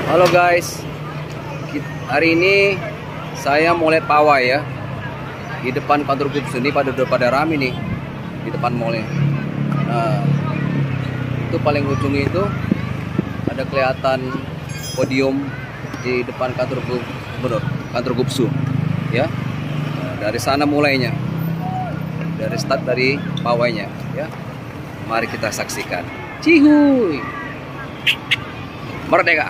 Halo guys, hari ini saya mau lihat pawai ya di depan kantor Gubsu. Ini pada rame nih di depan mallnya. Nah, itu paling ujungnya itu ada kelihatan podium di depan kantor Gubernur, kantor Gubsu ya. Nah, dari sana mulainya, dari start dari pawainya ya. Mari kita saksikan. Cihuy, merdeka.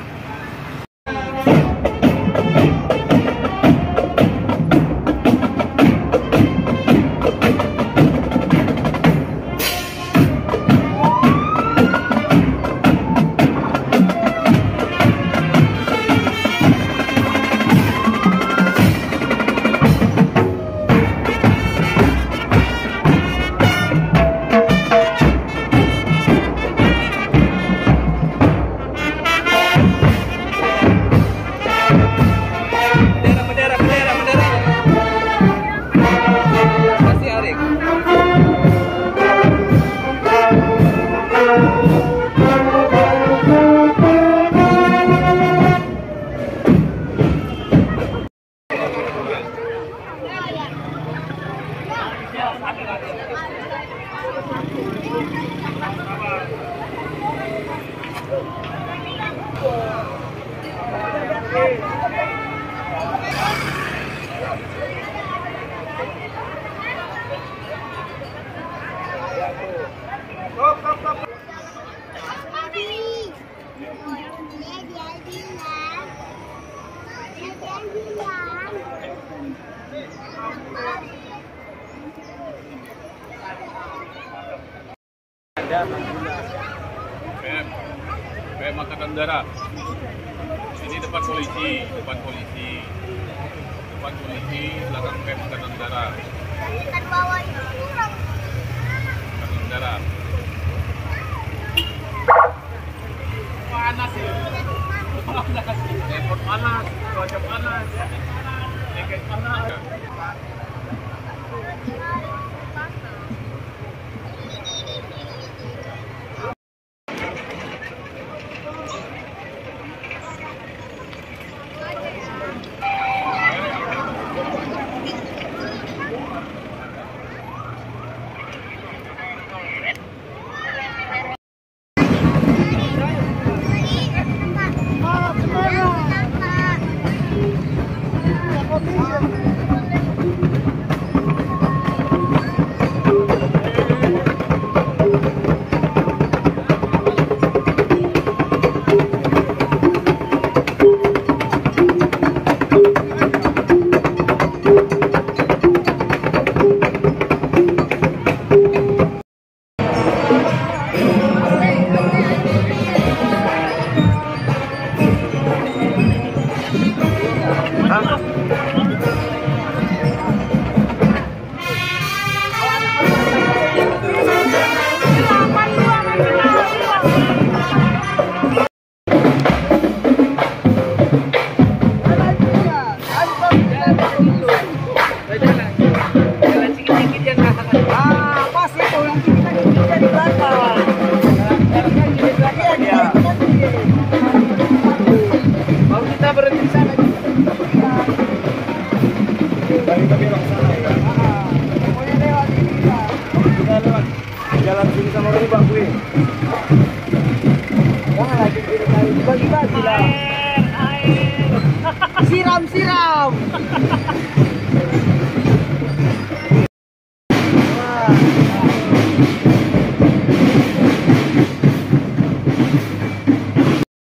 PM Angkatan Darat. Ini depan polisi, belakang PM Angkatan Darat. Angkatan Darat. Panas ya. Airport panas, cuaca panas, jaket panas. Jalan sini sama ini Bang Gue. Jangan lagi bagi-bagi lah. Siram.